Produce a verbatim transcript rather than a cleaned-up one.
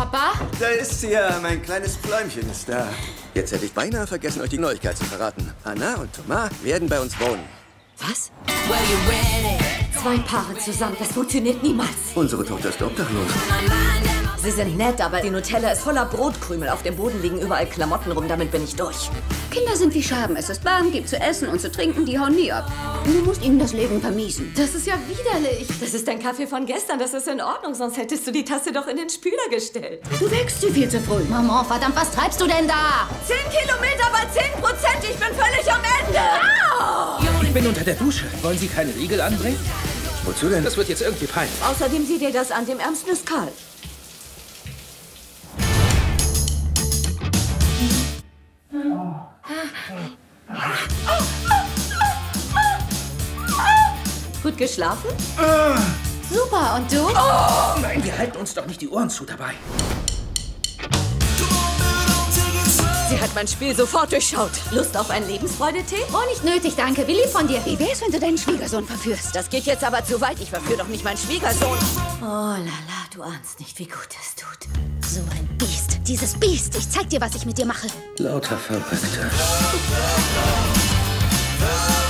Papa? Da ist sie ja, mein kleines Pfläumchen ist da. Jetzt hätte ich beinahe vergessen, euch die Neuigkeit zu verraten. Anna und Thomas werden bei uns wohnen. Was? Zwei Paare zusammen, das funktioniert niemals. Unsere Tochter ist obdachlos. Sie sind nett, aber die Nutella ist voller Brotkrümel. Auf dem Boden liegen überall Klamotten rum, damit bin ich durch. Kinder sind wie Schaben. Es ist warm, gibt zu essen und zu trinken, die hauen nie ab. Du musst ihnen das Leben vermiesen. Das ist ja widerlich. Das ist dein Kaffee von gestern, das ist in Ordnung, sonst hättest du die Tasse doch in den Spüler gestellt. Du wächst sie viel zu früh. Maman, verdammt, was treibst du denn da? Zehn Kilometer bei zehn Prozent, ich bin völlig am Ende. Au! Ich bin unter der Dusche. Wollen Sie keine Riegel anbringen? Wozu denn? Das wird jetzt irgendwie peinlich. Außerdem sieh dir das an, dem Ärmsten ist kalt. Gut geschlafen? Super, und du? Oh, nein, wir halten uns doch nicht die Ohren zu dabei. Sie hat mein Spiel sofort durchschaut. Lust auf einen Lebensfreude-Tee? Oh, nicht nötig, danke. Wie lieb von dir. Wie wär's, wenn du deinen Schwiegersohn verführst? Das geht jetzt aber zu weit. Ich verführe doch nicht meinen Schwiegersohn. Oh, lala, du ahnst nicht, wie gut es tut. So ein Biest. Dieses Biest. Ich zeig dir, was ich mit dir mache. Lauter Verrückte.